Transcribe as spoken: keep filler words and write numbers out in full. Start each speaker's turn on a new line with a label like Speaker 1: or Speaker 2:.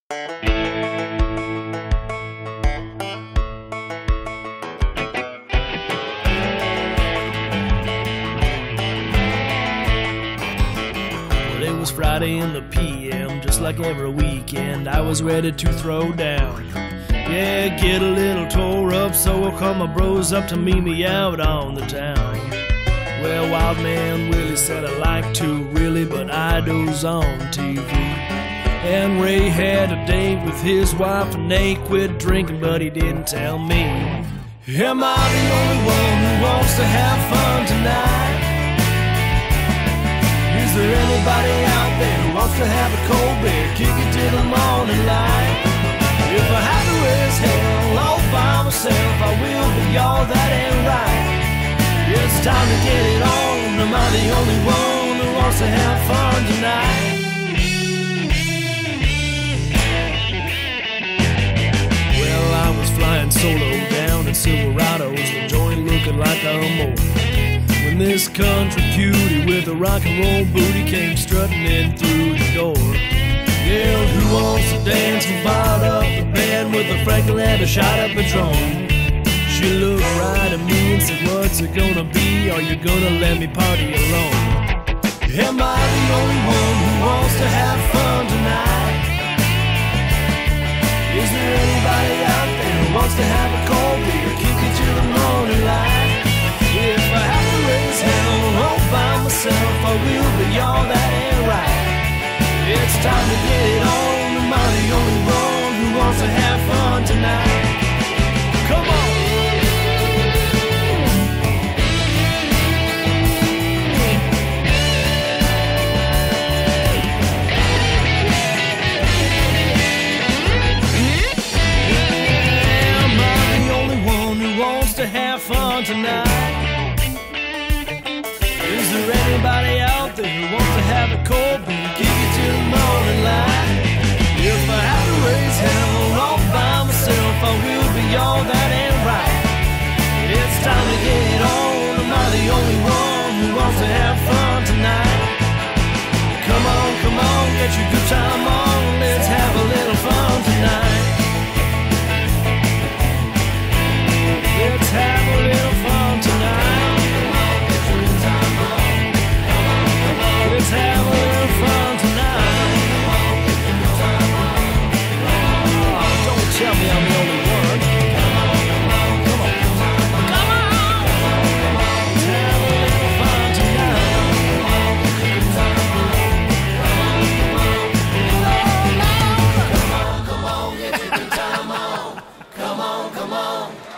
Speaker 1: Well, it was Friday in the P M, just like every weekend. I was ready to throw down. Yeah, get a little tore up, so I'll call my bros up to meet me out on the town. Well, Wild Man Willie said I like to really, but I doze on T V. And Ray had a date with his wife, and they quit drinking, but he didn't tell me. Am I the only one who wants to have fun tonight? Is there anybody out there who wants to have a cold beer, kick it till the morning light? If I have to raise hell all by myself, I will, but y'all, that ain't right. It's time to get it on. Am I the only one who wants to have fun tonight? Well, I was flying solo down in Silverados, the joint looking like a mole, when this country cutie with a rock and roll booty came strutting in through the door. Yelled, who wants to dance, and fired up the band with a Franklin and a shot of Patron. She looked right at me and said, what's it gonna be? Are you gonna let me party alone? Am I the only one who wants to have fun tonight? Is there anybody out there who wants to have a cold beer, kick it till the morning light? If I have to raise hell all by myself, I will, but y'all, that ain't right. It's time to get it on. Am I the only one who wants to have fun tonight? Come on! Am I the only one who wants to have fun tonight? Is there anybody out there who wants to have a cold beer, kick it till the morning light? If I have to raise hell all by myself, I will, but y'all, that ain't right. It's time to get it on. Am I the only one who wants to have fun tonight? Come on, come on, get your good time on. Let's have a little fun tonight. Let's have a little fun tonight. Let's have a little fun tonight. Oh, don't tell me I'm the only one. Come on, come on. Let's have a little fun tonight. Come on, come on, get your good time on. Come on, come on.